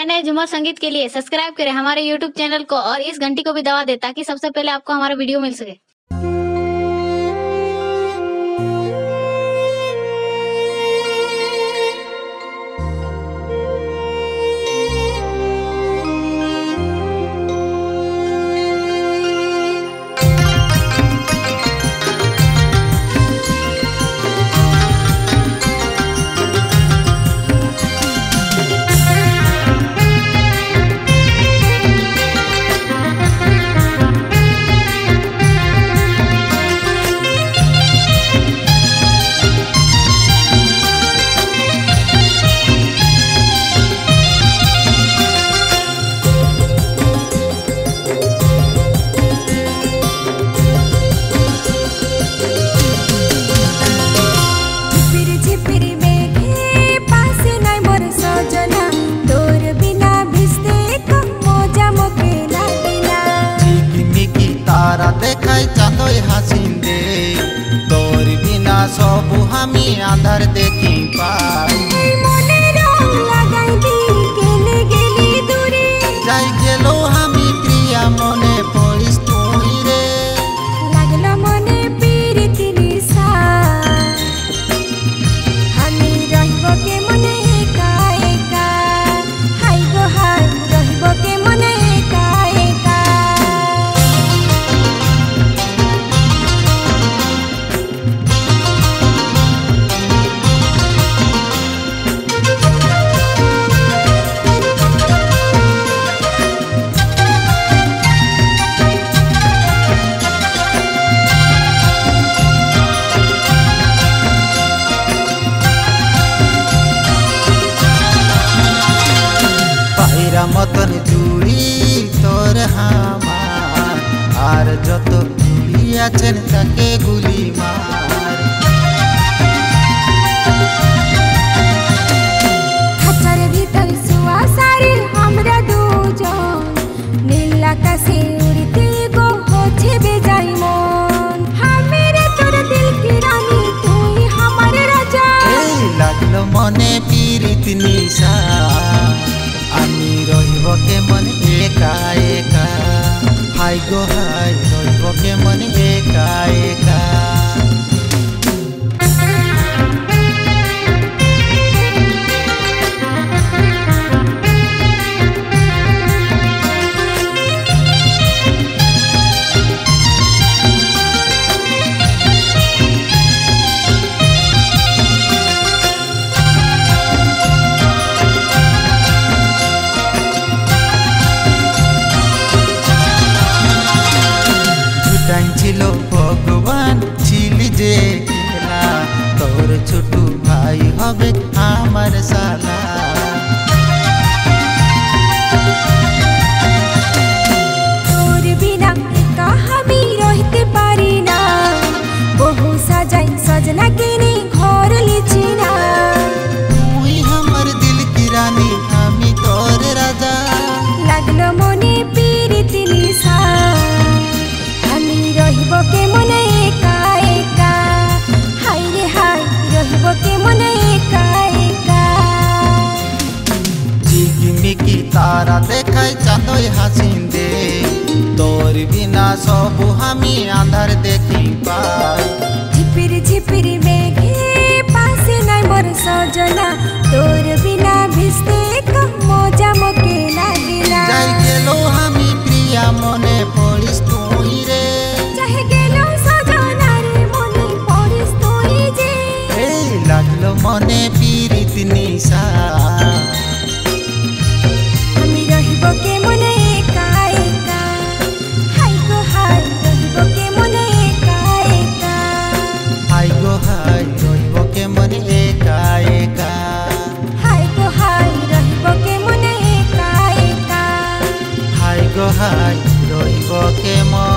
नए झूमर संगीत के लिए सब्सक्राइब करें हमारे YouTube चैनल को और इस घंटी को भी दबा दें ताकि सबसे पहले आपको हमारा वीडियो मिल सके। देखाई चाँदोय हासिन दे तोर बिना सब हामी आंधार देखी पाई যাই গেলো আমি প্রিয়া মনে পড়িস তুই রে লাগলো মনে পিরিতি নিশা আমি রহিব কে মনে একা একা হাই গো হাই রহিব কে মনে একা একা মতন জুড়ি তোর হামার আর যত জুড়ি আছেন তাকে গুলি মার খাঁচার ভিতর শুয়া সারি আমরা দুজন নীল আকাশে উড়তে গো হচ্ছে বেজাই মন আমি রে তোর দিল কি রানী তুই আমার রাজা এই লাগলো মনে পিরিত নিশা আমি রহিব কেমন একা একা হাই গো হাই রহিব কেমন একা একা ছিল ভগবান ছিলি যে খেলা তোর ছোট ভাই হবে আমার সালা তোর বিনা একা আমি রইতে পারি না বহু সাজাই সজনা কিনে ঘর লিছি না তুই আমার দিল কি রানী আমি তোর রাজা লাগলো মনে পিরিতি নিশা রহিব কে মনে একা একা হাই রে হাই রহিব কে মনে একা একা ঝিকিমিকি তারা দেখাই চাঁদোয় হাসিন দে তোর বিনা সব আমি আন্ধার দেখি পাই ঝিপির ঝিপির মেঘে পাশে নাই মোর সজনা তোর বিনা ভিজতে কম মজা মকে লাগিলা যাই গেলো আমি প্রিয়া মনে পড়িস তুই রে লাগলো মনে পিরিত নিশা আমি রহিব কে মনে একা একা হাই গো হাই রহিব কে মনে একা একা হাই গো হাই রহিব কে মনে একা একা হাই গো হাই রহিব কে মনে একা একা হাই গো হাই রহিব কে মনে